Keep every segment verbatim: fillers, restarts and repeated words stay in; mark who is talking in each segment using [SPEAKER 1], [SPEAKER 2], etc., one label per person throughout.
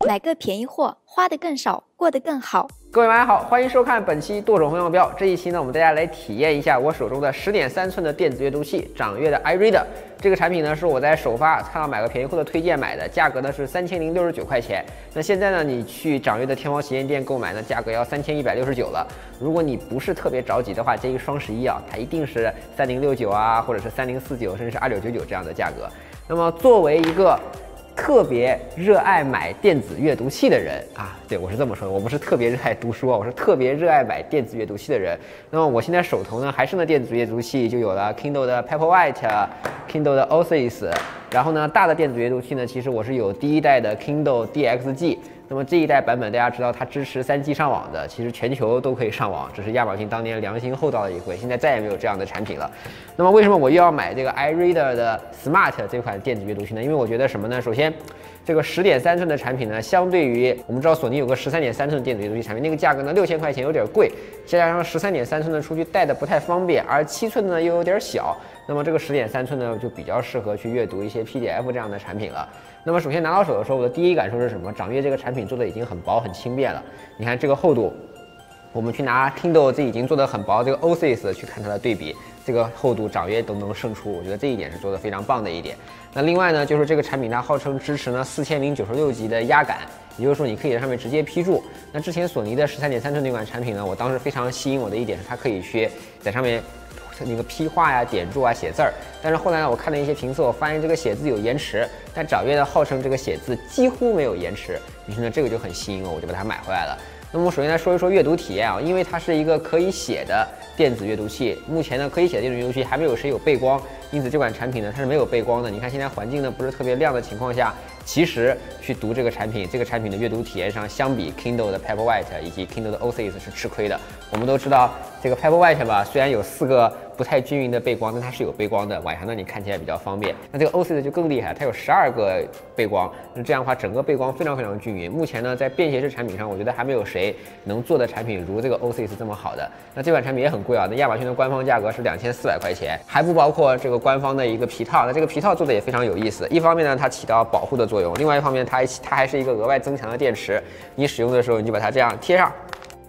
[SPEAKER 1] 买个便宜货，花得更少，过得更好。
[SPEAKER 2] 各位晚上好，欢迎收看本期剁手风向标。这一期呢，我们大家来体验一下我手中的十点三寸的电子阅读器掌阅的 iReader。这个产品呢，是我在首发看到买个便宜货的推荐买的，价格呢是三千零六十九块钱。那现在呢，你去掌阅的天猫旗舰店购买呢，价格要三千一百六十九了。如果你不是特别着急的话，建议双十一啊，它一定是三零六九啊，或者是三零四九，甚至是二九九九这样的价格。那么作为一个特别热爱买电子阅读器的人啊，对我是这么说的，我不是特别热爱读书啊，我是特别热爱买电子阅读器的人。那么我现在手头呢还是那电子阅读器，就有了 Kindle 的 Paperwhite、Kindle 的 Oasis， 然后呢大的电子阅读器呢，其实我是有第一代的 Kindle D X G。那么这一代版本大家知道它支持 三 G 上网的，其实全球都可以上网，这是亚马逊当年良心厚道的一回，现在再也没有这样的产品了。那么为什么我又要买这个 iReader 的 Smart 这款电子阅读器呢？因为我觉得什么呢？首先，这个十点三寸的产品呢，相对于我们知道索尼有个十三点三寸电子阅读器产品，那个价格呢六千块钱有点贵，再加上十三点三寸的出去带的不太方便，而七寸的呢又有点小，那么这个十点三寸呢就比较适合去阅读一些 P D F 这样的产品了。那么首先拿到手的时候，我的第一感受是什么？掌阅这个产品做的已经很薄很轻便了。你看这个厚度，我们去拿 Kindle 这已经做的很薄，这个 Oasis 去看它的对比，这个厚度掌阅都能胜出，我觉得这一点是做的非常棒的一点。那另外呢，就是这个产品它号称支持呢四千零九十六级的压感，也就是说你可以在上面直接批注。那之前索尼的十三点三寸那款产品呢，我当时非常吸引我的一点是它可以去在上面那个批画呀、点注啊、写字儿，但是后来呢，我看了一些评测，我发现这个写字有延迟，但掌阅呢号称这个写字几乎没有延迟，于是呢这个就很吸引我，我就把它买回来了。那么我首先来说一说阅读体验啊，因为它是一个可以写的电子阅读器，目前呢可以写的电子阅读器还没有谁有背光，因此这款产品呢它是没有背光的。你看现在环境呢不是特别亮的情况下，其实去读这个产品，这个产品的阅读体验上相比 Kindle 的 Paperwhite 以及 Kindle 的 Oasis 是吃亏的。我们都知道这个 Paperwhite 吧，虽然有四个不太均匀的背光，但它是有背光的，晚上呢你看起来比较方便。那这个 Oasis 就更厉害，它有十二个背光，那这样的话整个背光非常非常均匀。目前呢在便携式产品上，我觉得还没有谁能做的产品如这个 Oasis 这么好的。那这款产品也很贵啊，那亚马逊的官方价格是两千四百块钱，还不包括这个官方的一个皮套。那这个皮套做的也非常有意思，一方面呢它起到保护的作用，另外一方面它它还是一个额外增强的电池，你使用的时候你就把它这样贴上。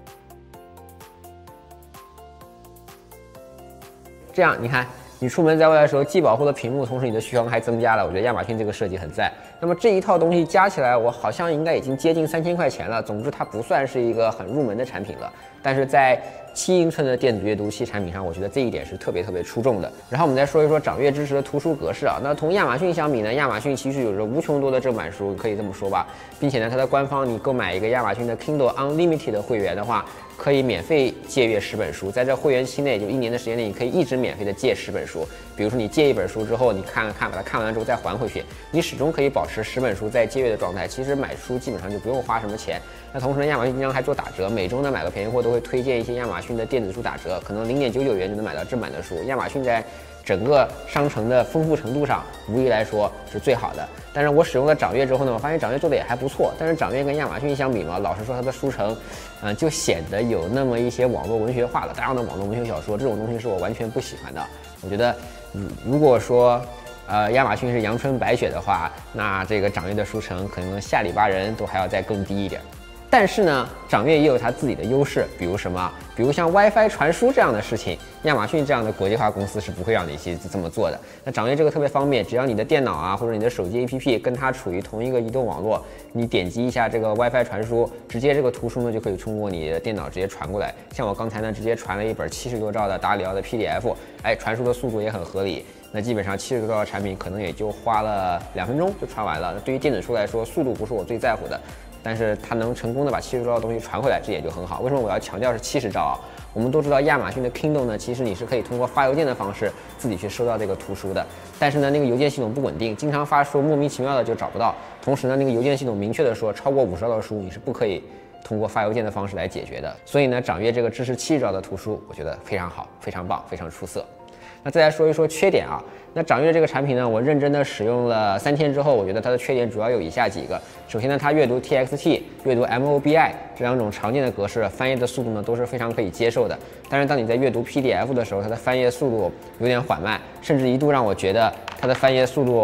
[SPEAKER 2] 这样，你看，你出门在外的时候，既保护了屏幕，同时你的续航还增加了。我觉得亚马逊这个设计很赞。那么这一套东西加起来，我好像应该已经接近三千块钱了。总之，它不算是一个很入门的产品了。但是在七英寸的电子阅读器产品上，我觉得这一点是特别特别出众的。然后我们再说一说掌阅支持的图书格式啊。那同亚马逊相比呢，亚马逊其实有着无穷多的正版书，可以这么说吧。并且呢，它的官方你购买一个亚马逊的 Kindle Unlimited 的会员的话，可以免费借阅十本书，在这会员期内，就一年的时间内，你可以一直免费的借十本书。比如说你借一本书之后，你看看看，把它看完之后再还回去，你始终可以保持十本书在借阅的状态。其实买书基本上就不用花什么钱。那同时呢，亚马逊经常还做打折，每周呢买个便宜货都会推荐一些亚马逊的电子书打折，可能零点九九元就能买到正版的书。亚马逊在整个商城的丰富程度上，无疑来说是最好的。但是我使用了掌阅之后呢，我发现掌阅做的也还不错。但是掌阅跟亚马逊相比嘛，老实说它的书城，嗯、呃，就显得有那么一些网络文学化了，大量的网络文学小说，这种东西是我完全不喜欢的。我觉得，嗯，如果说，呃，亚马逊是阳春白雪的话，那这个掌阅的书城可能下里巴人都还要再更低一点。但是呢，掌阅也有它自己的优势，比如什么？比如像 WiFi 传输这样的事情，亚马逊这样的国际化公司是不会让你去这么做的。那掌阅这个特别方便，只要你的电脑啊或者你的手机 A P P 跟它处于同一个移动网络，你点击一下这个 WiFi 传输，直接这个图书呢就可以通过你的电脑直接传过来。像我刚才呢，直接传了一本七十多兆的达里奥的 P D F， 哎，传输的速度也很合理。那基本上七十多兆的产品可能也就花了两分钟就传完了。那对于电子书来说，速度不是我最在乎的。但是它能成功的把七十兆的东西传回来，这点就很好。为什么我要强调是七十兆啊？我们都知道亚马逊的 Kindle 呢，其实你是可以通过发邮件的方式自己去收到这个图书的。但是呢，那个邮件系统不稳定，经常发书莫名其妙的就找不到。同时呢，那个邮件系统明确的说，超过五十兆的书你是不可以通过发邮件的方式来解决的。所以呢，掌阅这个支持七十兆的图书，我觉得非常好，非常棒，非常出色。那再来说一说缺点啊。那掌阅这个产品呢，我认真的使用了三天之后，我觉得它的缺点主要有以下几个。首先呢，它阅读 T X T、阅读 M O B I 这两种常见的格式，翻译的速度呢都是非常可以接受的。但是当你在阅读 P D F 的时候，它的翻页速度有点缓慢，甚至一度让我觉得它的翻页速度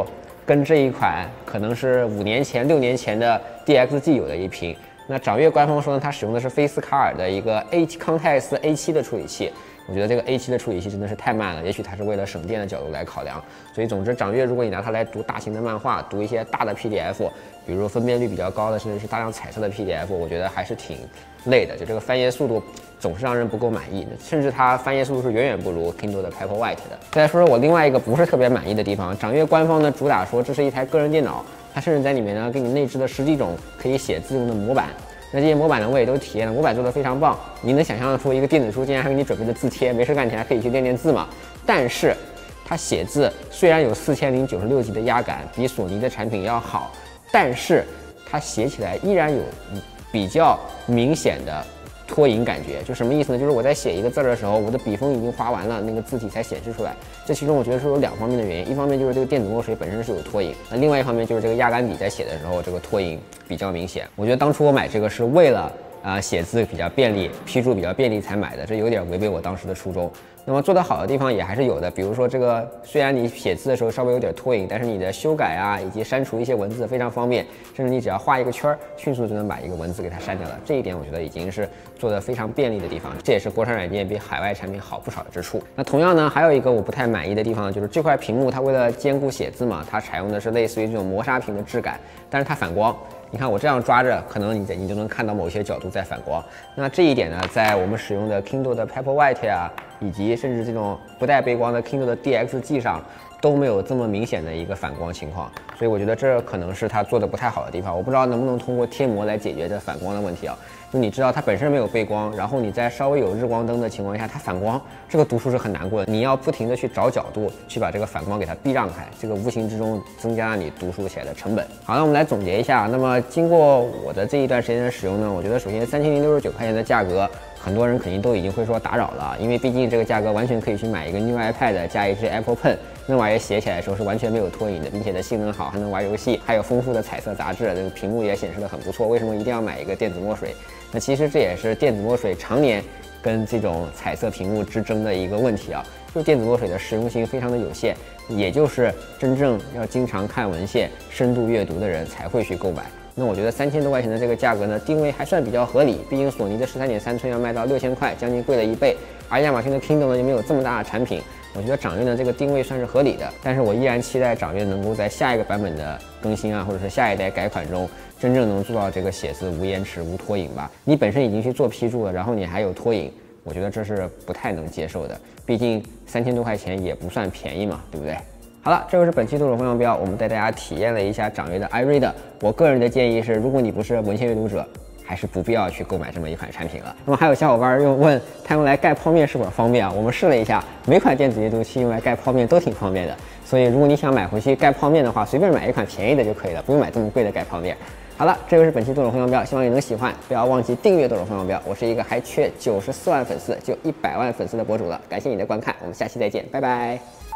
[SPEAKER 2] 跟这一款可能是五年前、六年前的 D X G 有的一拼。那掌阅官方说呢，它使用的是菲斯卡尔的一个 A 康泰斯 A 七的处理器。我觉得这个 A 七的处理器真的是太慢了，也许它是为了省电的角度来考量。所以总之，掌阅如果你拿它来读大型的漫画，读一些大的 P D F， 比如分辨率比较高的，甚至是大量彩色的 P D F， 我觉得还是挺累的。就这个翻页速度总是让人不够满意，甚至它翻页速度是远远不如 Kindle 的 Paperwhite 的。再来说说我另外一个不是特别满意的地方，掌阅官方呢主打说这是一台个人电脑，它甚至在里面呢给你内置了十几种可以写字用的模板。那这些模板呢，我也都体验了，模板做的非常棒。你能想象得出一个电子书竟然还给你准备的字帖，没事干起来可以去练练字嘛？但是它写字虽然有四千零九十六级的压感，比索尼的产品要好，但是它写起来依然有比较明显的拖影感觉。就什么意思呢？就是我在写一个字的时候，我的笔锋已经划完了，那个字体才显示出来。这其中我觉得是有两方面的原因，一方面就是这个电子墨水本身是有拖影，那另外一方面就是这个压感笔在写的时候，这个拖影比较明显。我觉得当初我买这个是为了啊、呃、写字比较便利，批注比较便利才买的，这有点违背我当时的初衷。那么做得好的地方也还是有的，比如说这个虽然你写字的时候稍微有点拖影，但是你的修改啊以及删除一些文字非常方便，甚至你只要画一个圈，迅速就能把一个文字给它删掉了。这一点我觉得已经是做得非常便利的地方，这也是国产软件比海外产品好不少的之处。那同样呢，还有一个我不太满意的地方，就是这块屏幕它为了兼顾写字嘛，它采用的是类似于这种磨砂屏的质感，但是它反光。你看我这样抓着，可能你你就能看到某些角度在反光。那这一点呢，在我们使用的 Kindle 的 Paperwhite 啊，以及甚至这种不带背光的 Kindle 的 D X G 上都没有这么明显的一个反光情况，所以我觉得这可能是它做的不太好的地方。我不知道能不能通过贴膜来解决这反光的问题啊。就你知道它本身没有背光，然后你在稍微有日光灯的情况下它反光，这个读书是很难过的。你要不停的去找角度去把这个反光给它避让开，这个无形之中增加了你读书起来的成本。好，那我们来总结一下。那么经过我的这一段时间的使用呢，我觉得首先三千零六十九块钱的价格，很多人肯定都已经会说打扰了，因为毕竟这个价格完全可以去买一个 New iPad 加一支 Apple Pen， 那玩意写起来的时候是完全没有拖影的，并且的性能好，还能玩游戏，还有丰富的彩色杂志，这个屏幕也显示的很不错。为什么一定要买一个电子墨水？那其实这也是电子墨水常年跟这种彩色屏幕之争的一个问题啊，就是电子墨水的实用性非常的有限，也就是真正要经常看文献、深度阅读的人才会去购买。那我觉得三千多块钱的这个价格呢，定位还算比较合理，毕竟索尼的十三点三寸要卖到六千块，将近贵了一倍，而亚马逊的 Kindle 呢又没有这么大的产品。我觉得掌阅呢这个定位算是合理的，但是我依然期待掌阅能够在下一个版本的更新啊，或者是下一代改款中，真正能做到这个写字无延迟、无拖影吧。你本身已经去做批注了，然后你还有拖影，我觉得这是不太能接受的。毕竟三千多块钱也不算便宜嘛，对不对？好了，这就是本期多种风向标，我们带大家体验了一下掌阅的 iRead。我个人的建议是，如果你不是文献阅读者，还是不必要去购买这么一款产品了。那么还有小伙伴又问它用来盖泡面是否方便啊？我们试了一下，每款电子阅读器用来盖泡面都挺方便的。所以如果你想买回去盖泡面的话，随便买一款便宜的就可以了，不用买这么贵的盖泡面。好了，这就是本期多种风向标，希望你能喜欢，不要忘记订阅多种风向标。我是一个还缺九十四万粉丝就一百万粉丝的博主了，感谢你的观看，我们下期再见，拜拜。